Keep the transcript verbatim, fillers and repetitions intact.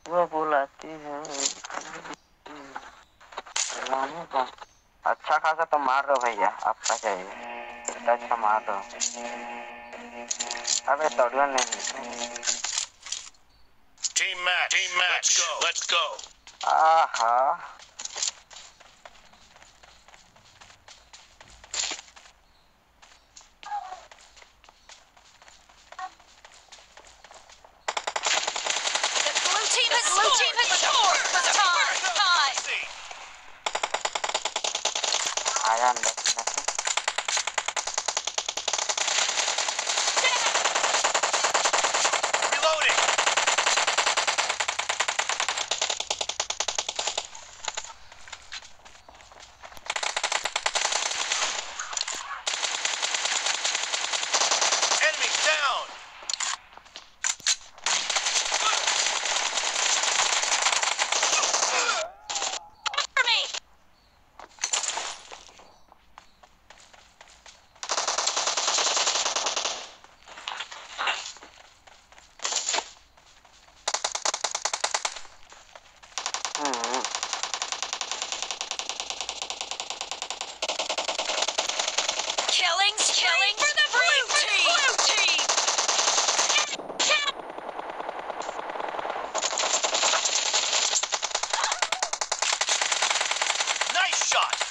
वो बुलाती है रानी का। अच्छा खासा तो मार दो भैया, आपका चाहिए अच्छा मार दो। अबे तोड़ियो नहीं। Team match. Team match. Let's go. Let's go. आहा Team has scored! Team has scored! Tie! Tie! आया अंदर। Reloading! Enemy down! Killing, killing for the blue team! Blue team! Nice shot!